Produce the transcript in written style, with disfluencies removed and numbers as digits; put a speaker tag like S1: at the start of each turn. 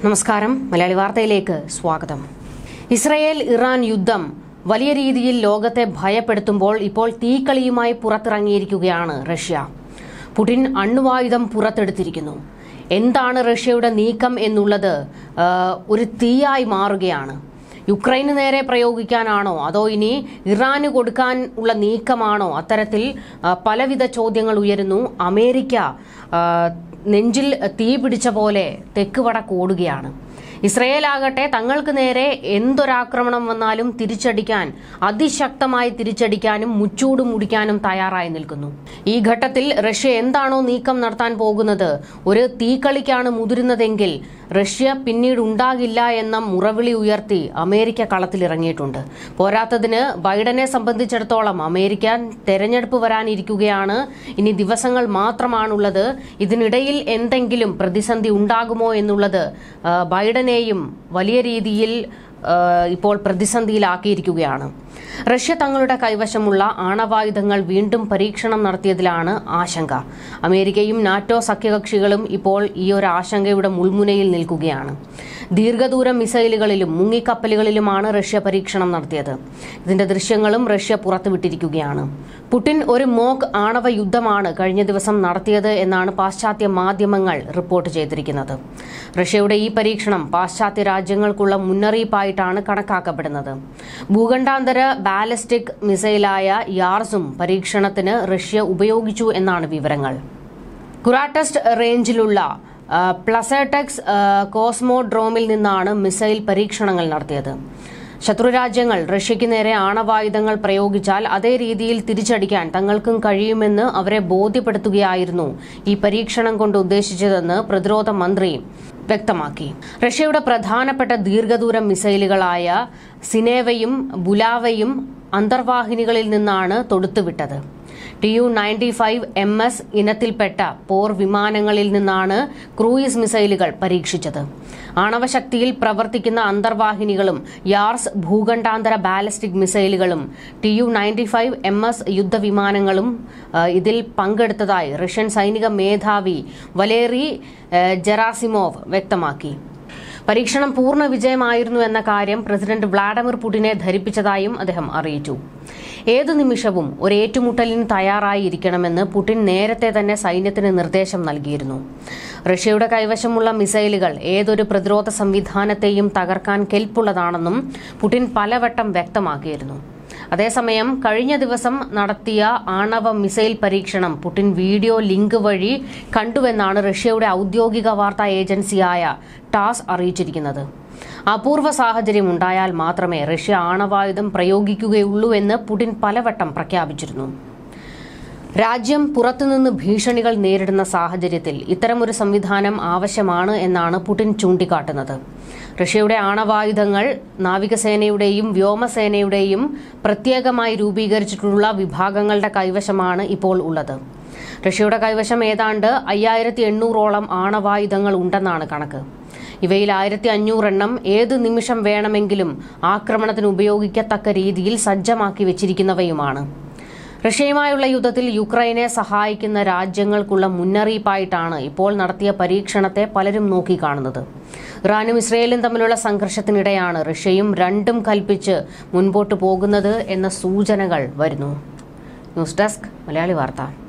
S1: നമസ്കാരം മലയാളി വാർത്തയിലേക്ക് സ്വാഗതം. ഇസ്രായേൽ ഇറാൻ യുദ്ധം വലിയ രീതിയിൽ ലോകത്തെ ഭയപ്പെടുത്തുമ്പോൾ ഇപ്പോൾ തീക്കളിയുമായി പുറത്തിറങ്ങിയിരിക്കുകയാണ് റഷ്യ. പുടിൻ അണ്വായുധം പുറത്തെടുത്തിരിക്കുന്നു. എന്താണ് റഷ്യയുടെ നീക്കം എന്നുള്ളത് ഒരു തീയായി മാറുകയാണ്. യുക്രൈന് നേരെ പ്രയോഗിക്കാനാണോ അതോ ഇനി ഇറാന് കൊടുക്കാൻ ഉള്ള നീക്കമാണോ? അത്തരത്തിൽ പലവിധ ചോദ്യങ്ങൾ ഉയരുന്നു. അമേരിക്ക നെഞ്ചിൽ തീ പിടിച്ച പോലെ തെക്ക് വടക്ക് ഓടുകയാണ്. ഇസ്രയേൽ ആകട്ടെ തങ്ങൾക്ക് നേരെ എന്തൊരാക്രമണം വന്നാലും തിരിച്ചടിക്കാൻ, അതിശക്തമായി തിരിച്ചടിക്കാനും മുച്ചൂട് മുടിക്കാനും തയ്യാറായി നിൽക്കുന്നു. ഈ ഘട്ടത്തിൽ റഷ്യ എന്താണോ നീക്കം നടത്താൻ പോകുന്നത്, ഒരു തീക്കളിക്കാണ് മുതിരുന്നതെങ്കിൽ റഷ്യ പിന്നീട് ഉണ്ടാകില്ല എന്ന മുറവിളി ഉയർത്തി അമേരിക്ക കളത്തിലിറങ്ങിയിട്ടുണ്ട്. പോരാത്തതിന് ബൈഡനെ സംബന്ധിച്ചിടത്തോളം അമേരിക്ക തെരഞ്ഞെടുപ്പ് വരാനിരിക്കുകയാണ്. ഇനി ദിവസങ്ങൾ മാത്രമാണുള്ളത്. ഇതിനിടയിൽ എന്തെങ്കിലും പ്രതിസന്ധി ഉണ്ടാകുമോ എന്നുള്ളത് ബൈഡനെയും വലിയ രീതിയിൽ ഇപ്പോൾ പ്രതിസന്ധിയിലാക്കിയിരിക്കുകയാണ്. റഷ്യ തങ്ങളുടെ കൈവശമുള്ള ആണവായുധങ്ങൾ വീണ്ടും പരീക്ഷണം നടത്തിയതിലാണ് ആശങ്ക. അമേരിക്കയും നാറ്റോ സഖ്യകക്ഷികളും ഇപ്പോൾ ഈ ഒരു ആശങ്കയുടെ മുൾമുനയിൽ നിൽക്കുകയാണ്. ദീർഘദൂര മിസൈലുകളിലും മുങ്ങിക്കപ്പലുകളിലുമാണ് റഷ്യ പരീക്ഷണം നടത്തിയത്. ഇതിന്റെ ദൃശ്യങ്ങളും റഷ്യ പുറത്തുവിട്ടിരിക്കുകയാണ്. പുടിൻ ഒരു മോക്ക് ആണവ യുദ്ധമാണ് കഴിഞ്ഞ ദിവസം നടത്തിയത് എന്നാണ് പാശ്ചാത്യ മാധ്യമങ്ങൾ റിപ്പോർട്ട് ചെയ്തിരിക്കുന്നത്. റഷ്യയുടെ ഈ പരീക്ഷണം പാശ്ചാത്യ രാജ്യങ്ങൾക്കുള്ള മുന്നറിയിപ്പായിട്ടാണ് കണക്കാക്കപ്പെടുന്നത്. ഭൂഖണ്ഡാന്തര ബാലിസ്റ്റിക് മിസൈലായ യാർസും പരീക്ഷണത്തിന് റഷ്യ ഉപയോഗിച്ചു എന്നാണ് വിവരങ്ങൾ. കുറാറ്റസ്റ്റ് റേഞ്ചിലുള്ള പ്ലസേടെക്സ് കോസ്മോഡ്രോമിൽ നിന്നാണ് മിസൈൽ പരീക്ഷണങ്ങൾ നടത്തിയത്. ശത്രുരാജ്യങ്ങൾ റഷ്യയ്ക്ക് നേരെ ആണവായുധങ്ങൾ പ്രയോഗിച്ചാൽ അതേ രീതിയിൽ തിരിച്ചടിക്കാൻ തങ്ങൾക്കും കഴിയുമെന്ന് അവരെ ബോധ്യപ്പെടുത്തുകയായിരുന്നു ഈ പരീക്ഷണം കൊണ്ട് ഉദ്ദേശിച്ചതെന്ന് പ്രതിരോധ മന്ത്രി വ്യക്തമാക്കി. റഷ്യയുടെ പ്രധാനപ്പെട്ട ദീർഘദൂര മിസൈലുകളായ സിനേവയും ബുലാവയും അന്തർവാഹിനികളിൽ നിന്നാണ് തൊടുത്തുവിട്ടത്. Tu-95MS ഇനത്തിൽപ്പെട്ട പോർ വിമാനങ്ങളിൽ നിന്നാണ് ക്രൂയിസ് മിസൈലുകൾ പരീക്ഷിച്ചത്. ആണവശക്തിയിൽ പ്രവർത്തിക്കുന്ന അന്തർവാഹിനികളും യാർസ് ഭൂഖണ്ഡാന്തര ബാലിസ്റ്റിക് മിസൈലുകളും Tu-95MS യുദ്ധവിമാനങ്ങളും ഇതിൽ പങ്കെടുത്തതായി റഷ്യൻ സൈനിക മേധാവി വലേറി ജെറാസിമോവ് വ്യക്തമാക്കി. പരീക്ഷണം പൂർണ്ണ വിജയമായിരുന്നു എന്ന കാര്യം പ്രസിഡന്റ് വ്ളാഡിമിർ പുടിനെ ധരിപ്പിച്ചതായും അദ്ദേഹം അറിയിച്ചു. ഏതു നിമിഷവും ഒരു ഏറ്റുമുട്ടലിന് തയ്യാറായിരിക്കണമെന്ന് പുടിൻ നേരത്തെ തന്നെ സൈന്യത്തിന് നിർദ്ദേശം നൽകിയിരുന്നു. റഷ്യയുടെ കൈവശമുള്ള മിസൈലുകൾ ഏതൊരു പ്രതിരോധ സംവിധാനത്തെയും തകർക്കാൻ കെൽപ്പുള്ളതാണെന്നും പുടിൻ പലവട്ടം വ്യക്തമാക്കിയിരുന്നു. അതേസമയം കഴിഞ്ഞ ദിവസം നടത്തിയ ആണവ മിസൈൽ പരീക്ഷണം പുടിൻ വീഡിയോ ലിങ്ക് വഴി കണ്ടുവെന്നാണ് റഷ്യയുടെ ഔദ്യോഗിക വാർത്താ ഏജൻസിയായ ടാസ് അറിയിച്ചിരിക്കുന്നത്. അപൂർവ സാഹചര്യം ഉണ്ടായാൽ മാത്രമേ റഷ്യ ആണവായുധം പ്രയോഗിക്കുകയുള്ളൂ എന്ന് പുടിൻ പലവട്ടം പ്രഖ്യാപിച്ചിരുന്നു. രാജ്യം പുറത്തുനിന്ന് ഭീഷണികൾ നേരിടുന്ന സാഹചര്യത്തിൽ ഇത്തരമൊരു സംവിധാനം ആവശ്യമാണ് എന്നാണ് പുടിൻ ചൂണ്ടിക്കാട്ടുന്നത്. റഷ്യയുടെ ആണവായുധങ്ങൾ നാവികസേനയുടെയും വ്യോമസേനയുടെയും പ്രത്യേകമായി രൂപീകരിച്ചിട്ടുള്ള വിഭാഗങ്ങളുടെ കൈവശമാണ് ഇപ്പോൾ ഉള്ളത്. റഷ്യയുടെ കൈവശം ഏതാണ്ട് 5800ഓളം ആണവായുധങ്ങൾ ഉണ്ടെന്നാണ് കണക്ക്. ഇവയിൽ 1500 എണ്ണം ഏത് നിമിഷം വേണമെങ്കിലും ആക്രമണത്തിന് ഉപയോഗിക്കത്തക്ക രീതിയിൽ സജ്ജമാക്കി വെച്ചിരിക്കുന്നവയുമാണ്. റഷ്യയുമായുള്ള യുദ്ധത്തിൽ യുക്രൈനെ സഹായിക്കുന്ന രാജ്യങ്ങൾക്കുള്ള മുന്നറിയിപ്പായിട്ടാണ് ഇപ്പോൾ നടത്തിയ പരീക്ഷണത്തെ പലരും നോക്കിക്കാണുന്നത്. ഇറാനും ഇസ്രയേലും തമ്മിലുള്ള സംഘർഷത്തിനിടെയാണ് റഷ്യയും രണ്ടും കൽപ്പിച്ച് മുൻപോട്ട് പോകുന്നത് എന്ന സൂചനകൾ വരുന്നു. ന്യൂസ് ഡെസ്ക് മലയാളി വാർത്ത.